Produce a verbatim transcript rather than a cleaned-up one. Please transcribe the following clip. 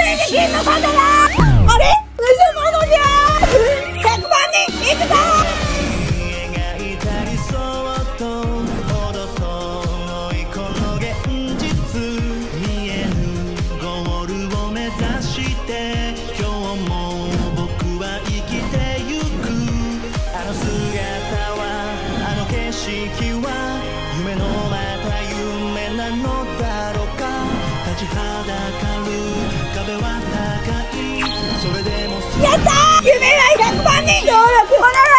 れで金の盾だ。あれ偽物じゃー。ひゃくまんにんいくぞ。 夢のまた夢なのだろうか。立ちはだかる壁は高い。それでもやったー。夢はひゃくまんにん登録お願い